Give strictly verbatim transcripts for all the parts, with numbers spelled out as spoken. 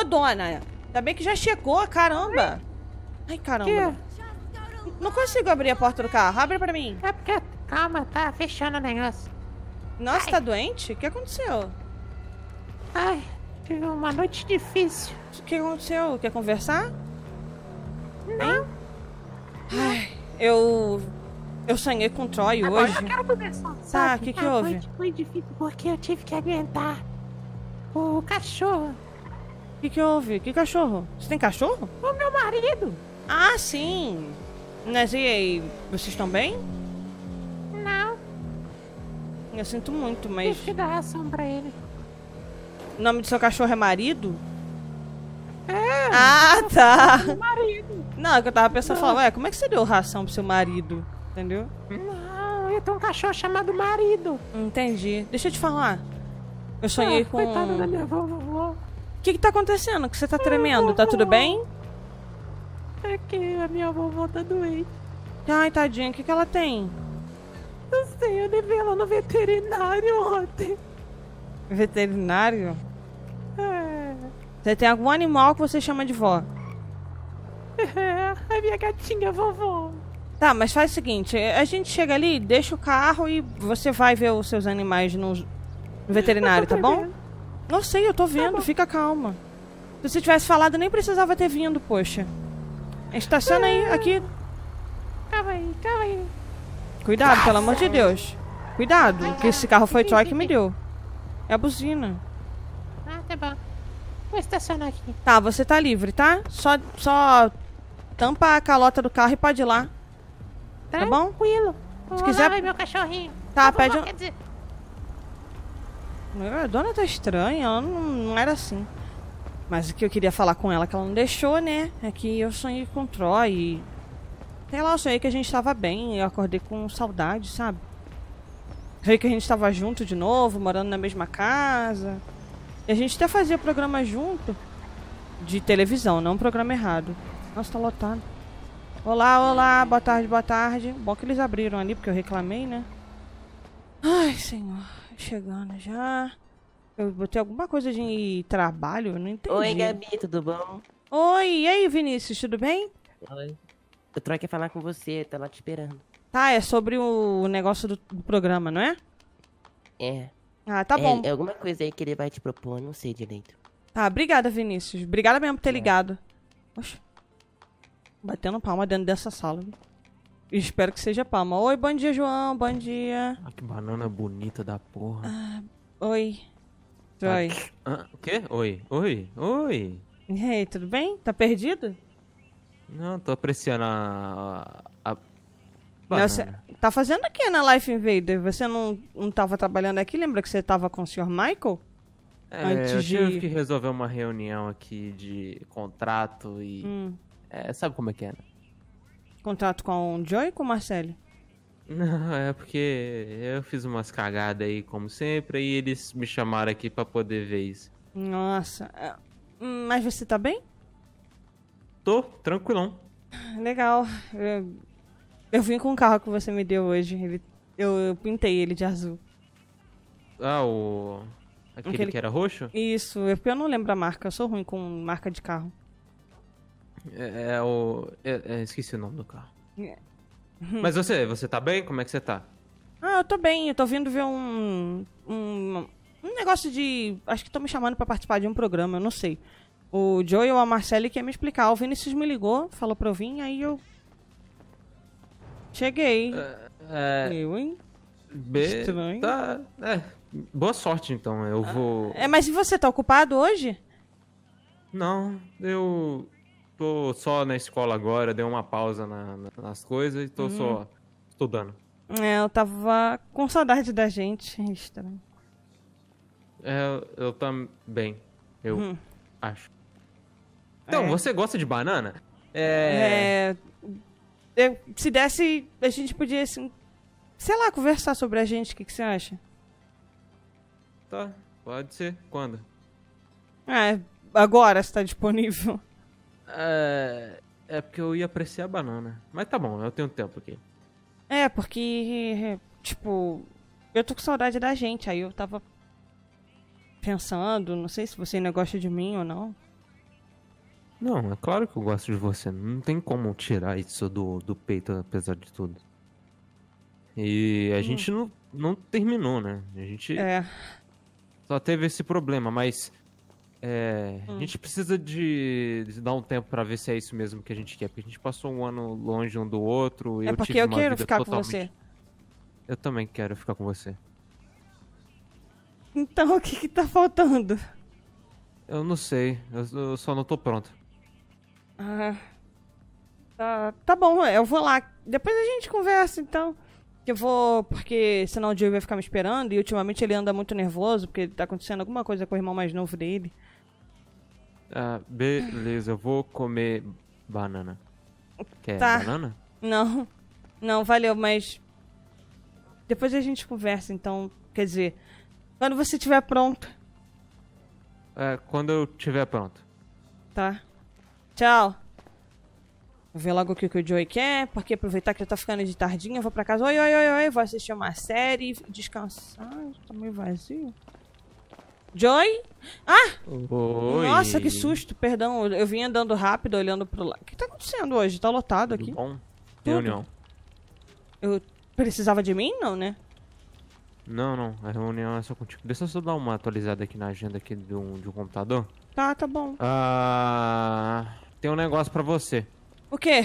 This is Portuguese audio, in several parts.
Ô, dona, ainda bem que já chegou, caramba. Ai, caramba. Não consigo abrir a porta do carro. Abre pra mim. É porque, calma, tá fechando o negócio. Nossa, Ai. tá doente? O que aconteceu? Ai, tive uma noite difícil. O que aconteceu? Quer conversar? Não. Ai, eu... Eu sonhei com o Troy Agora hoje. eu quero conversar. Tá, sabe? o que que A houve? noite foi difícil porque eu tive que aguentar o cachorro. O que que houve? Que cachorro? Você tem cachorro? O meu marido. Ah, sim. Mas e aí, vocês estão bem? Não, Eu sinto muito, mas... tive que dar ração pra ele. O nome do seu cachorro é marido? É, Ah, tá. meu marido. Não, é que eu tava pensando, falando, ué, como é que você deu ração pro seu marido? Entendeu? Não, eu tenho um cachorro chamado marido. Entendi. Deixa eu te falar. Eu sonhei Ah, com... coitada da minha vovó. O que que tá acontecendo? Que você tá tremendo? Tá tudo bem? É que a minha vovó tá doente. Ai, tadinha, o que que ela tem? Eu sei, eu levei ela no veterinário ontem. Veterinário? É, Você tem algum animal que você chama de vó? é a minha gatinha vovó. Tá, mas faz o seguinte, a gente chega ali, deixa o carro e você vai ver os seus animais no, no veterinário, tá bom? Não sei, eu tô vendo, fica calma. Se você tivesse falado, nem precisava ter vindo, poxa. Estaciona aí, aqui. Calma aí, calma aí. Cuidado, pelo amor de Deus. Cuidado, que esse carro foi Troy que me deu. É a buzina. Ah, tá bom. Vou estacionar aqui. Tá, você tá livre, tá? Só, só tampa a calota do carro e pode ir lá. Tá bom? Tranquilo. Se Vou quiser- lá ver meu cachorrinho. Tá, A vovó, pede um- quer dizer, A dona tá estranha, ela não, não era assim. Mas o que eu queria falar com ela, que ela não deixou, né? É que eu sonhei com o Troy e... Sei lá, eu sonhei que a gente tava bem e eu acordei com saudade, sabe? Sonhei que a gente tava junto de novo, morando na mesma casa. E a gente até fazia programa junto. De televisão, não um programa errado. Nossa, tá lotado. Olá, olá, boa tarde, boa tarde. Bom que eles abriram ali, porque eu reclamei, né? Ai, senhor. Chegando já. Eu botei alguma coisa de trabalho, eu não entendi. Oi, Gabi, tudo bom? Oi, e aí, Vinícius, tudo bem? Oi. O Troy quer falar com você, tá lá te esperando. Tá, é sobre o negócio do, do programa, não é? É. Ah, tá é, bom. É alguma coisa aí que ele vai te propor, não sei direito. Tá, obrigada, Vinícius. Obrigada mesmo por ter ligado. Oxe. Batendo palma dentro dessa sala. Viu? Espero que seja palma. Oi, bom dia, João. Bom dia. Ah, que banana bonita da porra. Oi. Troy. Ah, o quê? Oi, oi, oi. E aí, tudo bem? Tá perdido? Não, tô apreciando a... a... Não, banana. você tá fazendo o que na Life Invader? Você não, não tava trabalhando aqui? Lembra que você tava com o senhor Michael? É, antes eu tive de- que resolver uma reunião aqui de contrato e... Hum. É, sabe como é que é, né? Contrato com o Joey ou com o Marcelo? Não, é porque eu fiz umas cagadas aí, como sempre, e eles me chamaram aqui pra poder ver isso. Nossa. é, hum, Mas você tá bem? Tô, tranquilão. Legal. Eu, eu vim com o carro que você me deu hoje. Ele, eu, eu pintei ele de azul. Ah, o... Aquele Aquele- que era roxo? Isso, é porque eu não lembro a marca. Eu sou ruim com marca de carro. É, é o... é- é, esqueci o nome do carro. É. Mas você, você tá bem? Como é que você tá? Ah, eu tô bem. Eu tô vindo ver um... Um, um negócio de... Acho que estão me chamando pra participar de um programa. Eu não sei. O Joey ou a Marcele quer me explicar. O Vinícius me ligou, falou pra eu vir. Aí eu... Cheguei. É... Eu, hein? Be... Estranho. Tá, é, boa sorte então, eu vou... É, mas e você, tá ocupado hoje? Não, eu tô só na escola agora, dei uma pausa na- na- nas coisas e tô só estudando. É, eu tava com saudade da gente. Estranho. É, eu também, eu Hum. acho. Então, É. você gosta de banana? É... É, eu- se desse, a gente podia, assim, sei lá, conversar sobre a gente. O que, que você acha? Tá, pode ser. Quando? É, agora você tá disponível. É... É porque eu ia apreciar a banana. Mas tá bom, eu tenho tempo aqui. É, porque, tipo, eu tô com saudade da gente. Aí eu tava pensando, não sei se você ainda gosta de mim ou não. Não, é claro que eu gosto de você. Não tem como tirar isso do, do peito, apesar de tudo. E a gente não, não terminou, né? A gente É. só teve esse problema, mas é, Hum. a gente precisa de, de dar um tempo pra ver se é isso mesmo que a gente quer. Porque a gente passou um ano longe um do outro. E É eu porque tive eu uma quero vida ficar com totalmente... você. Eu também quero ficar com você. Então, o que que tá faltando? Eu não sei, eu, eu só não tô pronto. Ah, tá, tá bom, eu vou lá. Depois a gente conversa, então. Eu vou, porque senão o Joey vai ficar me esperando. E ultimamente ele anda muito nervoso, porque tá acontecendo alguma coisa com o irmão mais novo dele. Ah, beleza, eu vou comer banana. Quer Tá. banana? Não, não, valeu, mas... Depois a gente conversa, então. Quer dizer, quando você estiver pronto, É, quando eu estiver pronto. tá? Tchau. Vou ver logo o que, que o Joey quer, porque aproveitar que já tá ficando de tardinha, eu vou pra casa. Oi, oi, oi, oi, vou assistir uma série, descansar. Tá meio vazio. Joey? Ah! Oi. Nossa, que susto, perdão. Eu, eu vim andando rápido, olhando pro lado. O que tá acontecendo hoje? Tá lotado Tudo aqui. bom? Reunião. Eu precisava de mim, não, né? Não, não, a reunião é só contigo. Deixa eu só dar uma atualizada aqui na agenda aqui de um, de um computador. Tá, tá bom. Ah, tem um negócio pra você. O quê?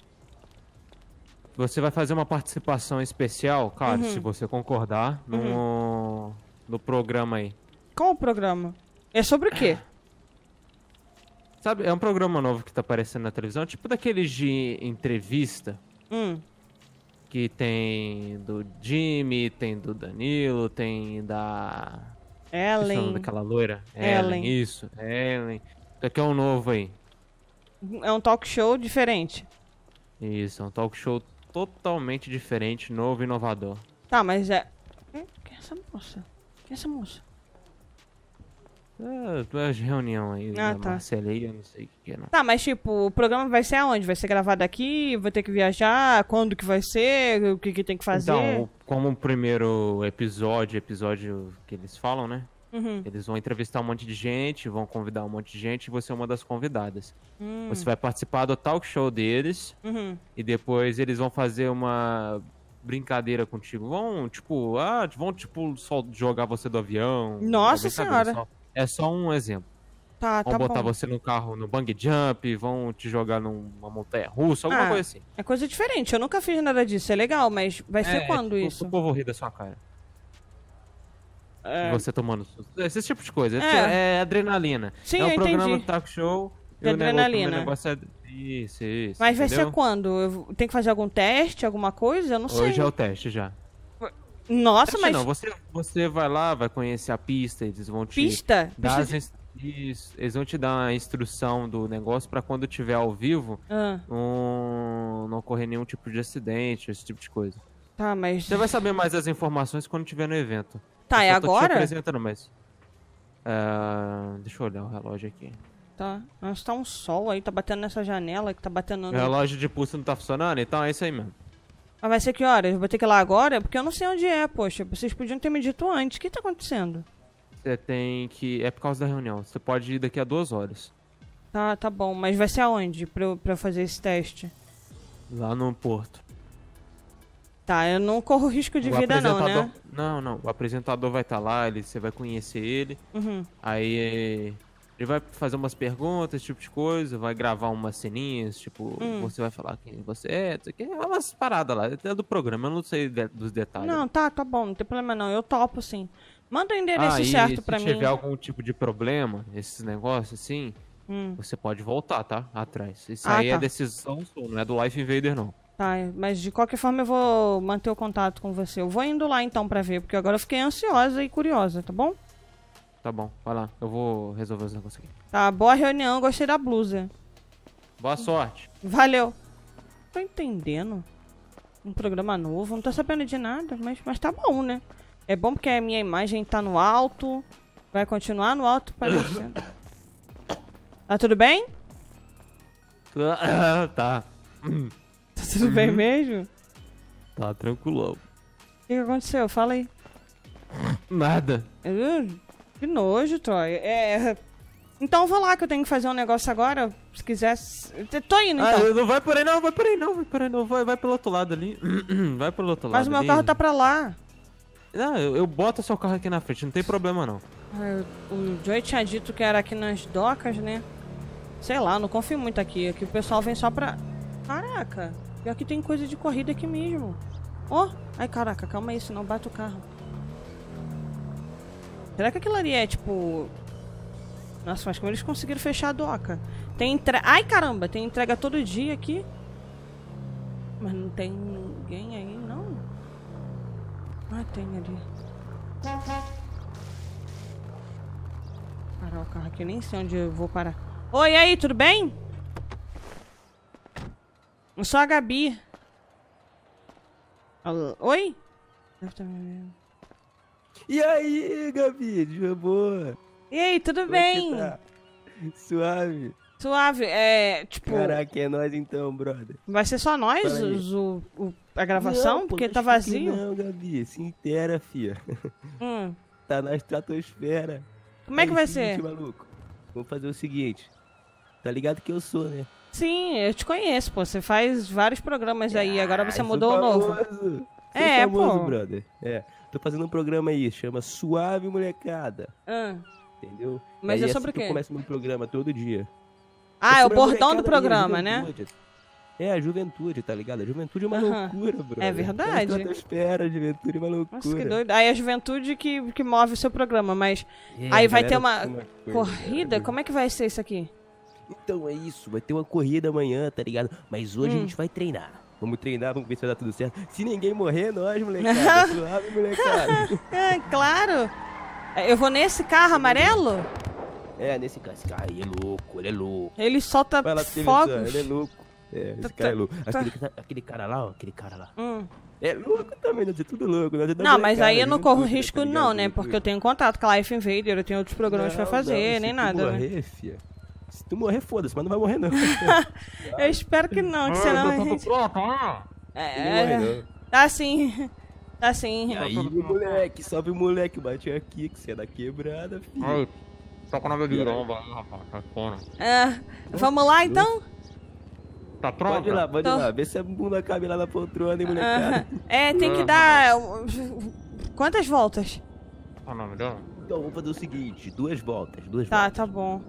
Você vai fazer uma participação especial, claro, Uhum. se você concordar, no, no programa aí. Qual o programa? É sobre o quê? Sabe, é um programa novo que tá aparecendo na televisão, tipo daqueles de entrevista, Hum. que tem do Jimmy, tem do Danilo, tem da... Esqueci o nome Ellen. daquela loira. Ellen. Ellen, isso, Ellen. Isso aqui é um novo aí. É um talk show diferente. Isso, é um talk show totalmente diferente, novo e inovador. Tá, mas é... Hum, Quem é essa moça? Quem é essa moça? É, é de reunião aí, Ah, da tá. Marcela aí, eu não sei o que que é não. Tá, mas tipo, o programa vai ser aonde? Vai ser gravado aqui? Vou ter que viajar? Quando que vai ser? O que que tem que fazer? Então, o- como o primeiro episódio, episódio que eles falam, né? Uhum. Eles vão entrevistar um monte de gente, vão convidar um monte de gente e você é uma das convidadas. Hum. Você vai participar do talk show deles Uhum. e depois eles vão fazer uma brincadeira contigo. Vão, tipo, ah, vão, tipo, só jogar você do avião. Nossa É brincadeira, Senhora. só- É só um exemplo. Tá, Vão tá botar bom. você no carro, no bungee jump, vão te jogar numa montanha russa, alguma Ah, coisa assim. É coisa diferente. Eu nunca fiz nada disso. É legal, mas vai ser É, quando tipo, isso? O povo rir da sua cara. É. Você tomando susto. Esse tipo de coisa. É. É, adrenalina. Sim, é um eu programa entendi. do talk show. De e o negócio- adrenalina. O negócio é... Isso, isso. Mas vai entendeu? ser quando? Eu tenho que fazer algum teste, alguma coisa? Eu não sei. Hoje é o teste já. Nossa, Teste mas não, você, você vai lá, vai conhecer a pista, eles vão te pista? dar Pista as de- ins- isso, eles vão te dar a instrução do negócio pra quando tiver ao vivo Ah, não, não ocorrer nenhum tipo de acidente, esse tipo de coisa. tá, mas... Você vai saber mais das informações quando tiver no evento. Tá, Eu é só tô te agora? apresentando, mas... Ah, deixa eu olhar o relógio aqui. Tá. Nossa, tá um sol aí, tá batendo nessa janela que tá batendo O no... relógio de pulso não tá funcionando? Então é isso aí mesmo. Mas vai ser que horas? Eu vou ter que ir lá agora? Porque eu não sei onde é, poxa. Vocês podiam ter me dito antes. O que tá acontecendo? Você tem que... É por causa da reunião. Você pode ir daqui a duas horas. Tá, tá bom. Mas vai ser aonde pra eu, pra eu fazer esse teste? Lá no porto. Tá, eu não corro risco de O vida não, apresentador- né? Não, não. O apresentador vai estar lá, ele, você vai conhecer ele. Uhum. Aí ele vai fazer umas perguntas, esse tipo de coisa, vai gravar umas ceninhas, tipo, Hum. você vai falar quem você é, isso aqui, é umas paradas lá, é do programa, eu não sei de- dos detalhes. Não, tá, tá bom. Não tem problema não. Eu topo, sim. Manda o endereço ah, e certo pra se mim. tiver algum tipo de problema, esses negócios assim, Hum. você pode voltar, tá? Atrás. Isso Ah, aí tá. é decisão sua, não é do Life Invader, não. Tá, mas de qualquer forma eu vou manter o contato com você. Eu vou indo lá então pra ver, porque agora eu fiquei ansiosa e curiosa, tá bom? Tá bom, vai lá, eu vou resolver os negócios aqui. Tá, boa reunião, gostei da blusa. Boa sorte. Valeu. Tô entendendo. Um programa novo, não tô sabendo de nada, mas, mas tá bom, né? É bom porque a minha imagem tá no alto, vai continuar no alto parecendo. Tá tudo bem? tá, Tá tudo bem mesmo? tá tranquilo. O que, que aconteceu? Fala aí. Nada. Uh, que nojo, Troy. É. Então eu vou lá que eu tenho que fazer um negócio agora. Se quiser. Eu tô indo Ah, então. não vai por aí não, vai por aí não, vai por aí não. Vai, vai pelo outro lado ali. Vai pelo outro Mas lado o meu ali. carro tá pra lá. Não, eu, eu boto seu carro aqui na frente, não tem problema não. Ah, o Joey tinha dito que era aqui nas docas, né? Sei lá, não confio muito aqui. Aqui o pessoal vem só pra... Caraca, pior que tem coisa de corrida aqui mesmo. Ó, oh, ai caraca, calma aí, senão bate o carro. Será que aquilo ali é tipo... Nossa, mas como eles conseguiram fechar a doca? Tem entrega... Ai caramba, tem entrega todo dia aqui. Mas não tem ninguém aí, não? Ah, tem ali. Parar o carro aqui, nem sei onde eu vou parar. Oi, e aí, tudo bem? Eu sou a Gabi. Alô? Oi? E aí, Gabi, de boa? E aí, tudo Como é que bem? tá? Suave. Suave, é, tipo... Caraca, é nós então, brother. Vai ser só nós, Fala aí. os, o, o- a gravação? Não, pô, porque não tá acho que vazio? Não, Gabi, se inteira, fia. Hum, Tá na estratosfera. como é que Aí, vai seguinte, ser? maluco. Vamos fazer o seguinte. Tá ligado que eu sou, né? Sim, eu te conheço, pô. Você faz vários programas aí, agora você Ah, mudou o sou novo. famoso. Sou É, famoso, pô. brother. É, tô fazendo um programa aí, chama Suave Molecada. Ah, Entendeu? Mas Aí é sobre assim o que quê? Eu começo meu programa todo dia. Ah, é o sobre a bordão do molecada aí, a programa, né? juventude. É, a juventude, tá ligado? A juventude é uma Aham. loucura, brother. É verdade. A estratosfera, a juventude é uma loucura. Nossa, que doido. Aí é a juventude que, que move o seu programa, mas É, aí a vai galera ter uma fuma coisa, corrida? cara. Como é que vai ser isso aqui? Então é isso, vai ter uma corrida amanhã, tá ligado? Mas hoje Hum. a gente vai treinar. Vamos treinar, vamos ver se vai dar tudo certo. Se ninguém morrer, nós, molecada. Suave, molecada. É, claro. Eu vou nesse carro amarelo? É, nesse cara, esse cara aí é louco, ele é louco. Ele solta Vai lá, televisão, fogos. ele é louco. É, esse Tá- cara é tá- louco. tá. Aquele, aquele cara lá, ó, aquele cara lá. Hum. É louco também, nós é tudo louco. Nós é da Não, mas molecada, aí eu não juventude, corro tá risco ligado? não, né? Porque eu tenho contato com a Life Invader, eu tenho outros programas pra Não, fazer, não, nem se nada, tu né? morrer, fia, se tu morrer, foda-se, mas não vai morrer não. Eu espero que não, que senão a gente... pronto, ah. É, Não morre, não. tá sim. Tá sim. E aí, moleque, salve o moleque, bate aqui, que você é da quebrada, filho. Ai, só com a nave de lomba, rapaz, tá fora. É, vamos lá então? Tá pronto? Pode ir lá, pode Tô. ir lá, vê se a bunda cabe lá na poltrona, hein, molecada. Aham. É, tem que dar... Quantas voltas? Qual o nome dela? Então, vamos fazer o seguinte, duas voltas, duas Tá, voltas. tá bom.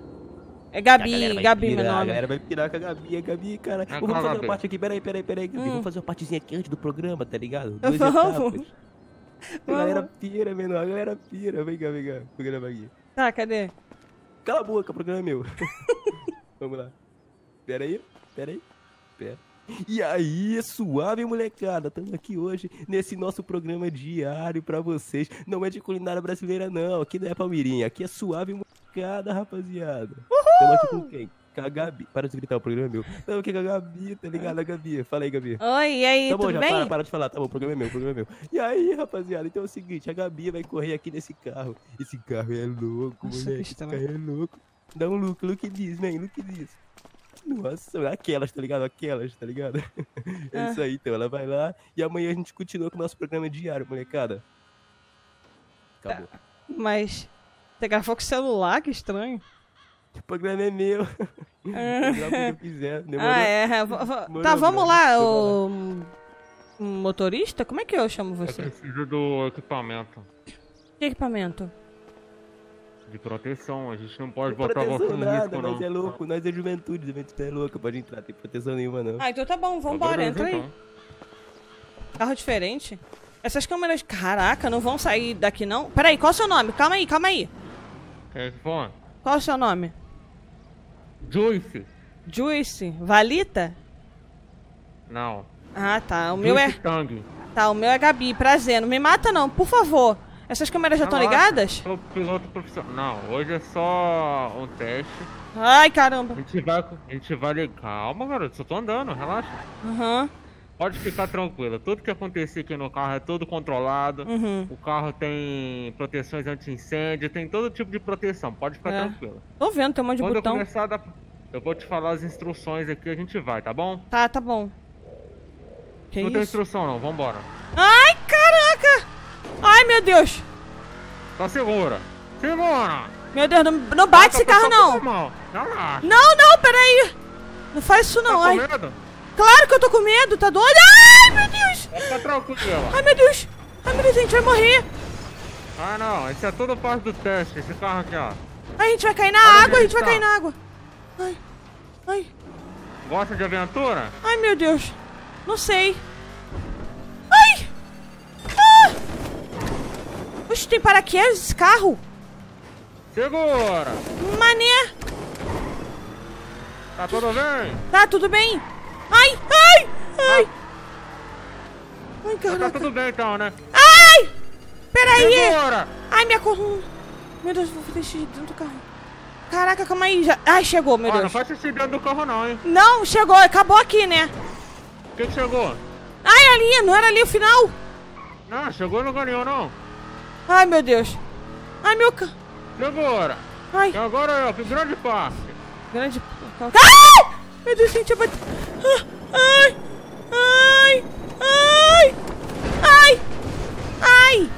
É A galera Gabi, vai Gabi pirar, meu A nome. galera vai pirar com a Gabi, a Gabi, cara. É, Vamos qual a fazer Gabi? uma parte aqui, peraí, peraí, peraí, Gabi. Hum. Vamos fazer uma partezinha aqui antes do programa, tá ligado? Duas Vamos. etapas. A galera pira, menor, a galera pira. Vem cá, vem cá, programa aqui. Tá, cadê? Cala a boca, o programa é meu. Vamos lá. Pera aí, pera aí, pera. E aí, suave molecada, estamos aqui hoje nesse nosso programa diário pra vocês. Não é de culinária brasileira não, aqui não é Palmeirinha, aqui é suave molecada, rapaziada. Estamos aqui com quem? Com a Gabi. Para de gritar, o programa é meu. Estamos aqui com a Gabi, tá ligado? A Gabi, fala aí, Gabi. Oi, e aí, Tá bom, tudo já bem? para, para de falar, tá bom, o programa é meu, o programa é meu. E aí, rapaziada, então é o seguinte, a Gabi vai correr aqui nesse carro. Esse carro é louco, Nossa, moleque, que esse carro estranho. é louco. Dá um look, look diz, man, look diz. Nossa, aquelas, tá ligado? Aquelas, tá ligado? É Ah. isso aí, então, ela vai lá e amanhã a gente continua com o nosso programa diário, molecada. Acabou. Mas você gravou com o celular? Que estranho. O programa é meu. Eu gravo o que eu quiser, demorou? Ah, é. v- v- Demorou, Tá, vamos brother. lá, Deixa eu o... um motorista? Como é que eu chamo Eu você? preciso do equipamento Que equipamento? de proteção, a gente não pode Não tem botar você proteção no nada, risco, nós não. é louco, nós é juventude, juventude é louca, pode entrar, tem proteção nenhuma não. Ah, então tá bom, vambora, Beleza, entra aí. então. Carro diferente. Essas câmeras, caraca, não vão sair daqui não? Peraí, qual é o seu nome? Calma aí, calma aí. Quem que foi? Qual é o seu nome? Juice? Juice? Valita? Não. Ah, tá. O meu é... Juice Tang. Tá, o meu é Gabi. Prazer. Não me mata não, por favor. Essas câmeras já estão ligadas? Sou piloto profissional. Não, hoje é só um teste. Ai, A caramba. gente vai, a gente vai ligar. Calma, garoto, só tô andando, relaxa. Aham. Pode ficar tranquila. Tudo que acontecer aqui no carro é tudo controlado. Uhum. O carro tem proteções anti-incêndio, tem todo tipo de proteção. Pode ficar É. tranquila. Tô vendo, tem um monte de Quando eu botão. começar a dar... Eu vou te falar as instruções aqui, a gente vai, tá bom? Tá, tá bom. Que não tem isso? instrução não, vambora. Ai, caraca! Ai, meu Deus! Tá segura. Segura! Meu Deus, não, não bate esse carro, não. Não, não. Não, não, peraí. Não faz isso, não. Tá Ai. com medo? Claro que eu tô com medo, tá doido? Ai, meu Deus. Fica tranquilo. Ai, meu Deus. Ai, meu Deus, a gente vai morrer. Ah, não. Isso é tudo parte do teste. Esse carro aqui, ó. Ai, a gente vai cair na Olha água, onde a gente vai tá. cair na água. Ai, ai, Gosta de aventura? ai, meu Deus. Não sei. Ai. Ah. Oxe, tem paraquedas esse carro? Segura. Mané. Tá tudo bem? Tá, tudo bem? Ai, ai, ai. Ai, Tá caraca. tudo bem então, né? Ai! Peraí! Segura. Ai, minha coluna. Meu Deus, vou deixar dentro do carro. Caraca, calma aí. Já... Ai, chegou, meu Ó, não Deus. faz xixi dentro do carro não, hein? Não, chegou. Acabou aqui, né? O que que chegou? Ai, ali. Não era ali o final? Não, chegou e não ganhou, não. Ai, meu Deus. Ai, meu... ca- Segura. Ai, E agora é, que grande parte. grande... Ai! Meu Deus, gente, eu bati... Ai! Ai! Ai! Ai! Ai!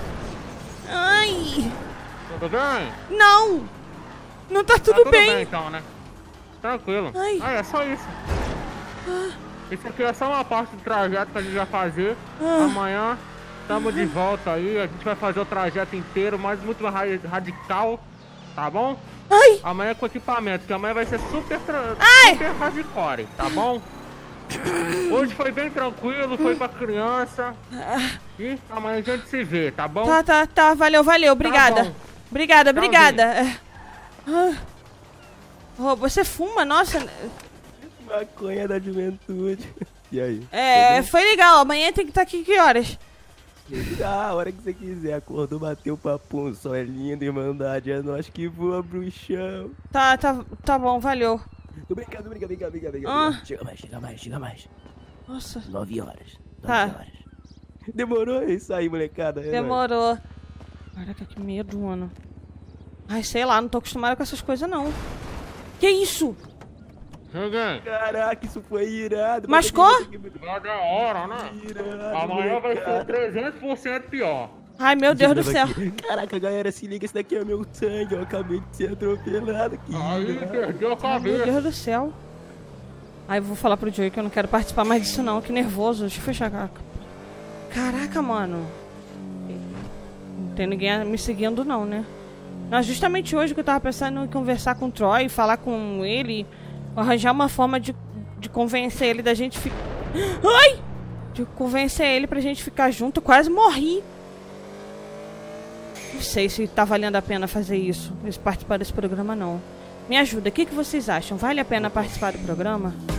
Ai! Tudo bem? Não! Não tá Tá tudo, tudo bem. bem então, né? Tranquilo. Ai. Ah, é só isso. Ah. Isso aqui é só uma parte do trajeto que a gente vai fazer. Ah. Amanhã estamos de volta aí. A gente vai fazer o trajeto inteiro, mas muito ra- radical, tá bom? Ai! Amanhã com equipamento, que amanhã vai ser super, tra- Ai. super hardcore, tá bom? Hoje foi bem tranquilo, foi pra criança. E amanhã a gente se vê, tá bom? Tá, tá, tá. Valeu, valeu. Obrigada. bom. Obrigada, Tchauzinho. obrigada. É. Ah. Oh, você fuma? Nossa. Maconha da juventude. E aí? É, foi legal. Amanhã tem que estar aqui que horas? Ah, a hora que você quiser. Acordou, bateu o papo. O sol é lindo, irmandade. É nós que voa, bruxão. Tá, tá, tá bom, valeu. Tô brincando, tô brincando, brincando, brincando, brincando. Ah. Chega mais, chega mais, chega mais. Nossa, Nove horas. Nove Tá. horas. Demorou? É isso aí, molecada. É nóis. demorou. Caraca, que medo, mano. Ai, sei lá, não tô acostumada com essas coisas, não. Que isso? Cheguei. Caraca, isso foi irado. Machucou? Vai da hora, né? Irado, Amanhã vai ser molecada. trezentos por cento pior. Ai, meu Deus do céu. Caraca, galera, se liga, esse daqui é meu sangue. Eu acabei de ser atropelado aqui. Aí perdeu a Ai, meu cabeça. Deus do céu. Ai, eu vou falar pro Joey que eu não quero participar mais disso, não. Que nervoso. Deixa eu fechar a cara. Caraca, mano. Não tem ninguém me seguindo, não, né? Mas justamente hoje que eu tava pensando em conversar com o Troy, falar com ele, arranjar uma forma de, de convencer ele da gente ficar. Ai! De convencer ele pra gente ficar junto. Eu quase morri. Não sei se tá valendo a pena fazer isso. Participar desse programa, não. Me ajuda. O que, que vocês acham? Vale a pena participar do programa?